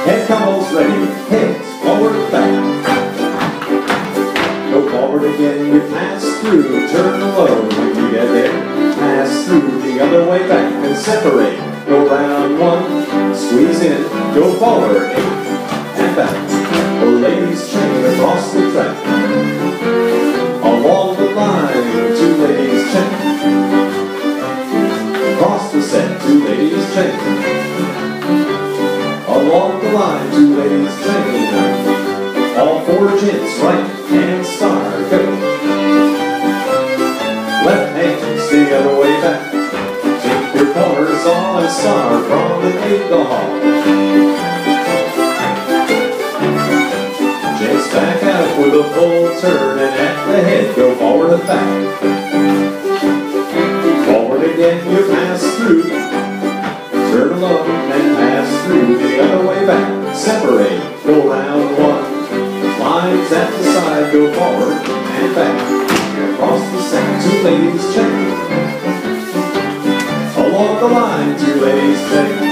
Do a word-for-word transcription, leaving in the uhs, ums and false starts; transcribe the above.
Head couples ready, heads forward, back. Go forward again, you pass through, turn low when you get there. Pass through the other way back and separate. Go round one, squeeze in, go forward, eight, and back. The ladies chain across the track. Along the line, two ladies chain. Across the set, two ladies chain. Along the line, two ladies chain. All four gents, right hand star, go. Left hand, the other way back. Take your corners on a star from the eagle hall. Gents back out with a full turn and at the head, go forward and back. Forward again, you pass through. Turn alone and pass through the other way back. Separate, go round one. Lines at the side, go forward and back. Across the set, two ladies chain. Along the line, two ladies chain.